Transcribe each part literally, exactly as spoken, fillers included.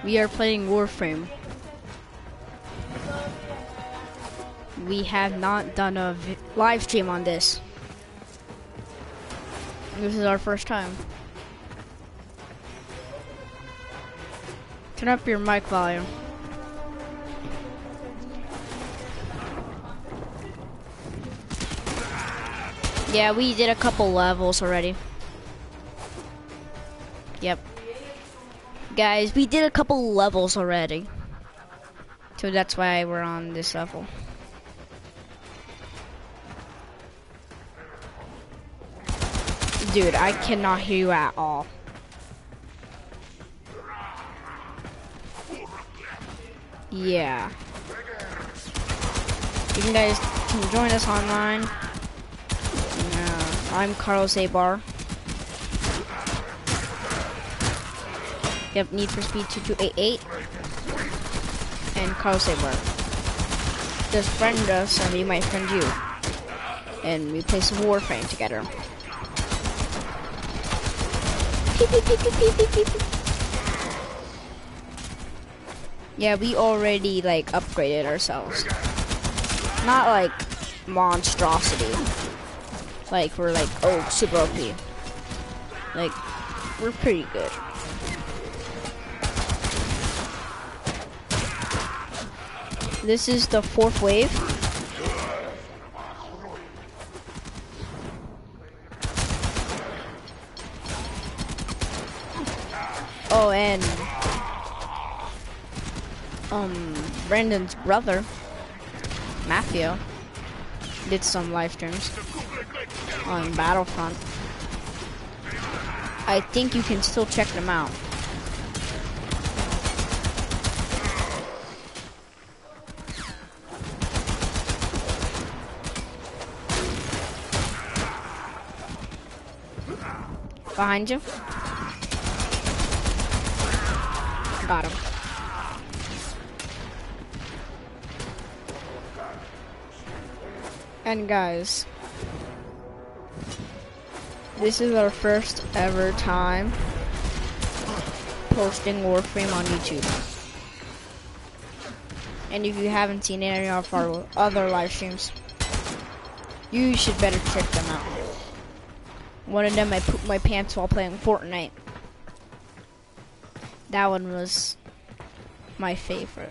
We are playing Warframe. We have not done a vi live stream on this. This is our first time. Turn up your mic volume. Yeah, we did a couple levels already. Yep. Guys, we did a couple levels already. So that's why we're on this level. Dude, I cannot hear you at all. Yeah. You guys can join us online. Yeah, I'm Carlos Abar. Yep, Need for Speed two two eight eight. And Carlos Abar. Just friend us and we might friend you. And we play some Warframe together. Yeah, we already like upgraded ourselves. Not like monstrosity. Like we're like, oh, super O P. Like, we're pretty good. This is the fourth wave. Oh, and um, Brandon's brother, Matthew, did some live streams on Battlefront. I think you can still check them out. Behind you. Got him. And guys, this is our first ever time posting Warframe on YouTube. And if you haven't seen any of our other live streams, you should better check them out. One of them, I pooped my pants while playing Fortnite. That one was my favorite.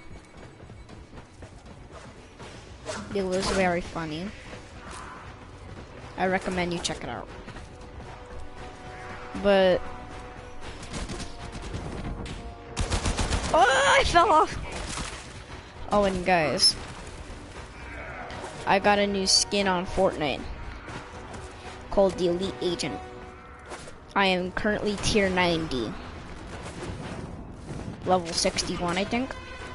It was very funny. I recommend you check it out. But oh, I fell off. Oh, and guys, I got a new skin on Fortnite called the Elite Agent. I am currently tier ninety. Level sixty-one, I think.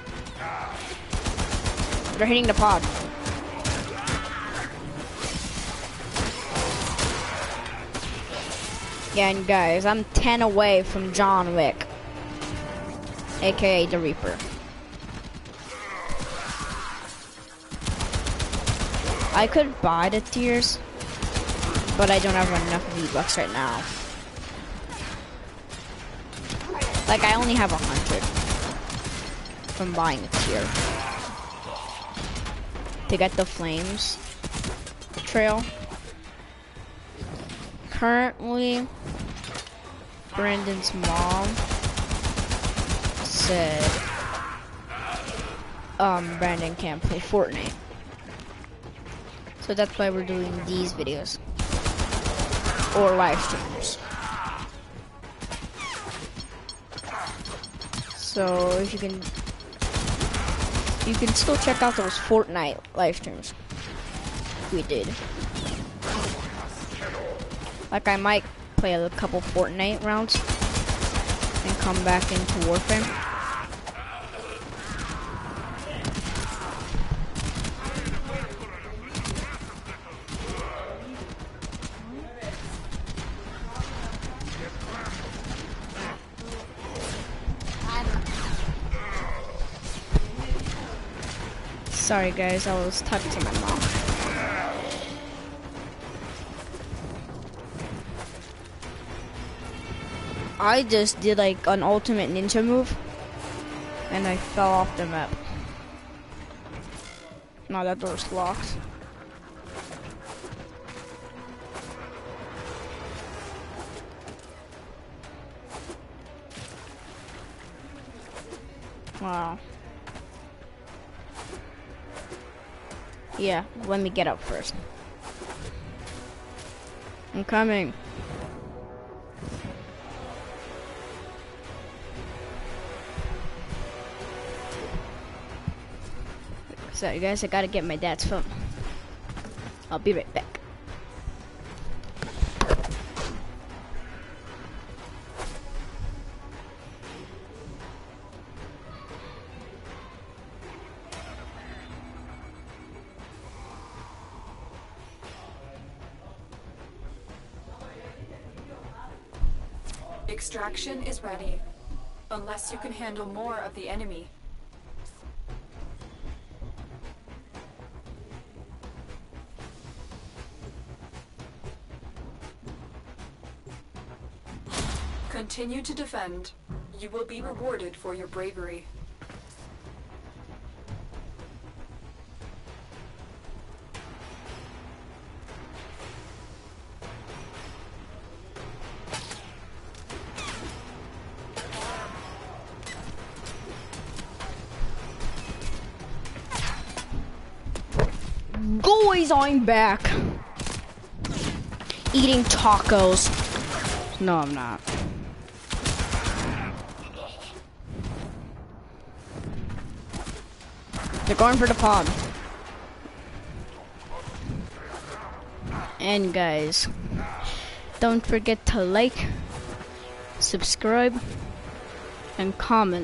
They're hitting the pod. Yeah, and guys, I'm ten away from John Wick, aka the Reaper. I could buy the tiers, but I don't have enough V-Bucks right now. Like, I only have a hundred from buying a tier to get the flames trail. Currently, Brandon's mom said um, Brandon can't play Fortnite. So that's why we're doing these videos or live streams. So if you can, you can still check out those Fortnite live streams we did. Like, I might play a couple Fortnite rounds and come back into Warframe. Sorry guys, I was talking to my mom. I just did like an ultimate ninja move And I fell off the map. No, that door's locked. Wow. Yeah, let me get up first. I'm coming. Sorry guys, I gotta get my dad's phone. I'll be right back. Extraction is ready, unless you can handle more of the enemy. Continue to defend. You will be rewarded for your bravery. Guys, I'm back. Eating tacos. No, I'm not. They're going for the pod. And guys, don't forget to like, subscribe, and comment.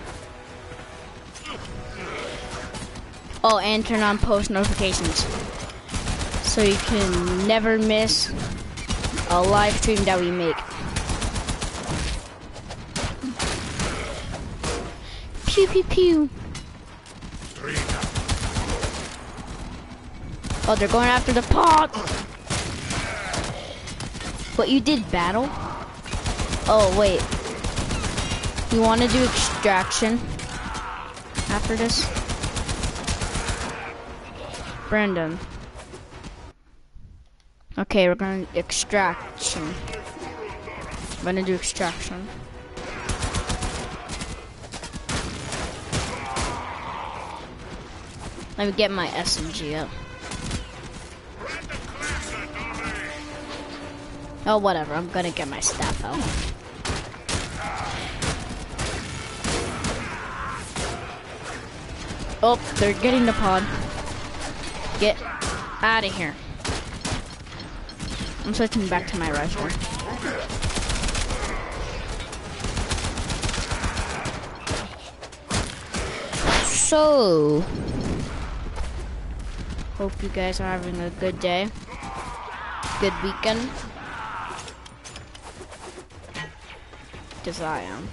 Oh, and turn on post notifications so you can never miss a live stream that we make. Pew pew pew. Oh, they're going after the pod. But you did battle? Oh, wait. You want to do extraction after this? Brandon. Okay, we're going to extraction. I'm going to do extraction. Let me get my S M G up. Oh, whatever. I'm gonna get my staff out. Oh, they're getting the pod. Get out of here. I'm switching back to my rifle. So, hope you guys are having a good day, good weekend. Because I am.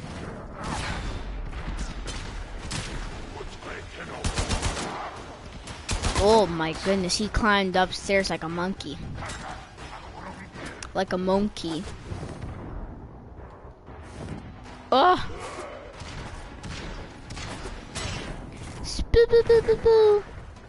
Oh my goodness, he climbed upstairs like a monkey. Like a monkey. Oh! Spoo-boo-boo-boo-boo.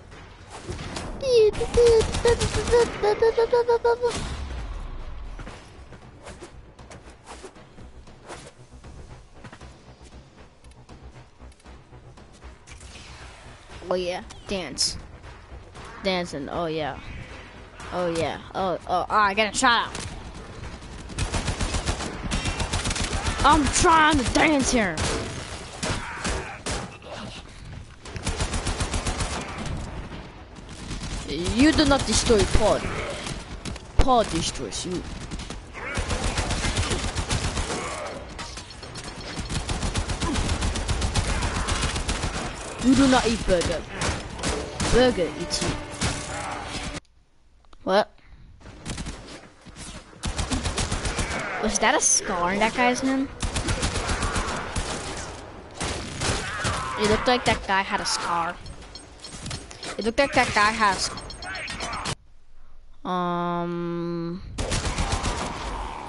Oh yeah, dance. Dancing, oh yeah. Oh yeah, oh, oh, oh, I got a shot out. I'm trying to dance here. You do not destroy pod. Pod destroys you. You do not eat burger. Burger eats you. What? Was that a scar in that guy's name? It looked like that guy had a scar. It looked like that guy has. Um.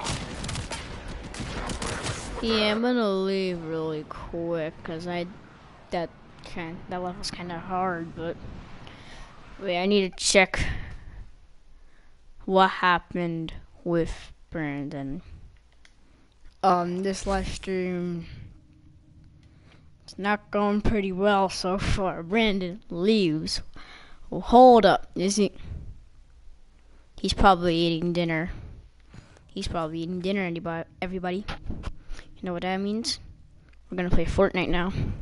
Yeah, I'm gonna leave really quick because I that kind that level's kind of hard, but wait, I need to check what happened with Brandon. Um, this live stream, it's not going pretty well so far. Brandon leaves. Well, hold up, is he? He's probably eating dinner. He's probably eating dinner, anybody, everybody. You know what that means? We're gonna play Fortnite now.